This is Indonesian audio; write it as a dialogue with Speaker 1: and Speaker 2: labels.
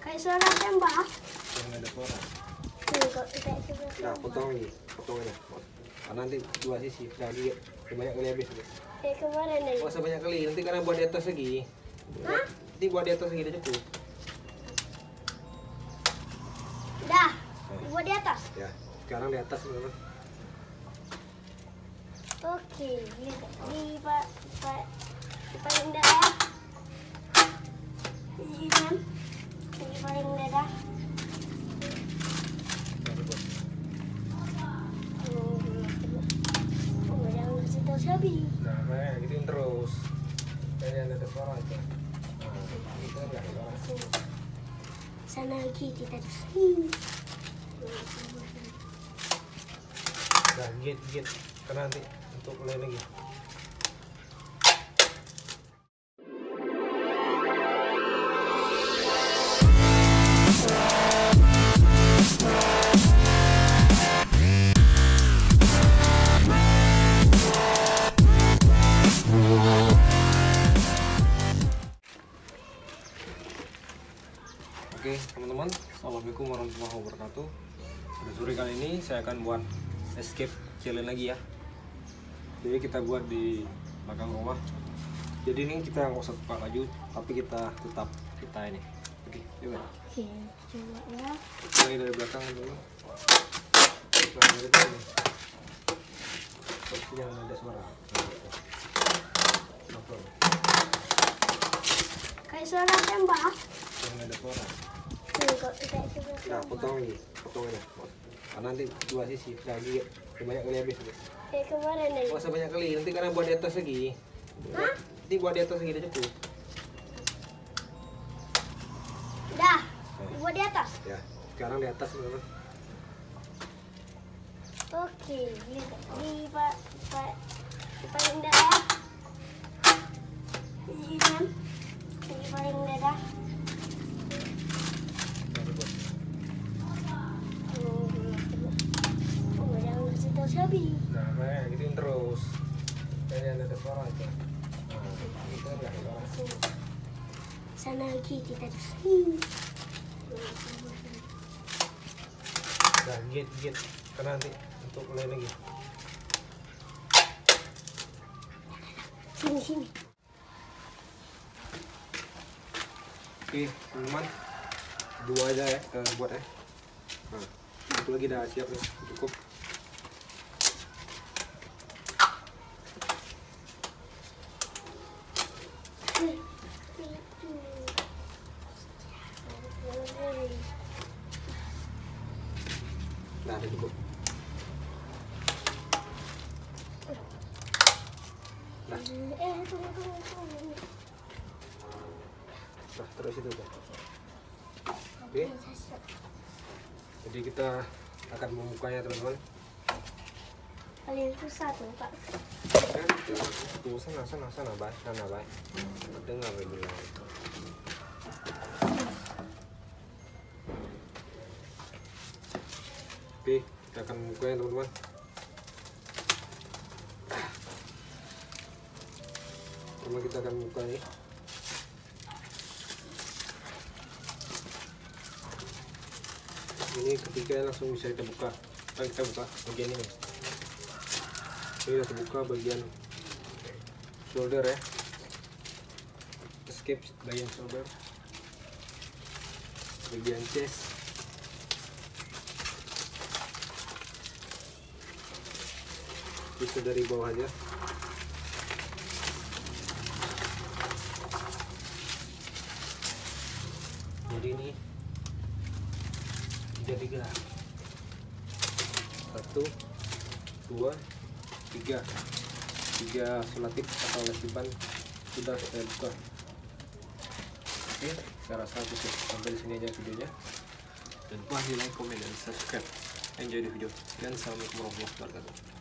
Speaker 1: Kayak suara tembak.
Speaker 2: Yang ada suara.
Speaker 1: Nah,
Speaker 2: Potong ini ya. Karena nanti dua sisi, lagi banyak kali habis.
Speaker 1: Kayak kemarin nih.
Speaker 2: Masa banyak kali, nanti karena buat di atas lagi.
Speaker 1: Hah?
Speaker 2: Nanti buat di atas lagi udah cukup.
Speaker 1: Dah, buat di atas.
Speaker 2: Ya, sekarang di atas teman-teman.
Speaker 1: Oke, di paling dadah. Di paling dadah. Oh, jangan kasih tahu Sabi.
Speaker 2: Nah, kayak gituin terus. Kayak ada suara aja. Nah, itu enggak ada suara.
Speaker 1: Sana lagi kita di sini.
Speaker 2: Nah, git. Karena nanti untuk mulai lagi. Oke teman-teman, assalamualaikum warahmatullahi wabarakatuh. Pada sore kali ini saya akan buat escape challenge lagi ya. Jadi kita buat di belakang rumah. Jadi ini kita nggak usah buka baju, tapi kita tetap ini. Oke, coba.
Speaker 1: Oke, coba ya.
Speaker 2: Mulai dari belakang dulu. Nah, dari sini. Terus jangan ada suara.
Speaker 1: Kayak suara tembak.
Speaker 2: Jangan ada suara.
Speaker 1: Nah,
Speaker 2: Potong ini ya. Karena nanti dua sisi, lagi banyak kali habis.
Speaker 1: Kayak kemarin nih.
Speaker 2: Masa banyak kali, nanti karena buat di atas lagi.
Speaker 1: Hah?
Speaker 2: Nanti buat di atas lagi udah cukup.
Speaker 1: Dah, buat di atas.
Speaker 2: Ya, sekarang di atas teman-teman.
Speaker 1: Oke, di paling dadah. Di paling dadah. Oh, jangan kasih tahu Sabi.
Speaker 2: Nah, kayak gituin terus. Kayak ada suara aja. Nah, itu enggak ada suara.
Speaker 1: Sana lagi kita di sini.
Speaker 2: Nah, git. Karena nanti untuk mulai lagi.
Speaker 1: Sini.
Speaker 2: Oke, teman-teman. Dua aja ya kita buat ya. Nah, itu lagi udah siap nih, cukup. Nah, udah cukup. Nah,
Speaker 1: Tunggu.
Speaker 2: nah terus itu tuh. Oke. Jadi kita akan membukanya teman-teman.
Speaker 1: Kalian susah tuh, Pak.
Speaker 2: Tuh sana, Bay. Dengar dulu. Oke, kita akan membukanya teman-teman. Pertama kita akan buka nih. Ini ketika langsung bisa kita buka. Kita buka bagian ini. Ini kita buka bagian shoulder ya. Escape bagian shoulder. Bagian chest. Bisa dari bawah aja. Jadi ini tiga. 1, 2, 3. 3 selotip atau lesipan sudah saya buka. Oke, saya rasa cukup sampai di sini aja videonya. Dan lupa like, komen, dan subscribe. Enjoy the video. Dan assalamualaikum warahmatullahi wabarakatuh.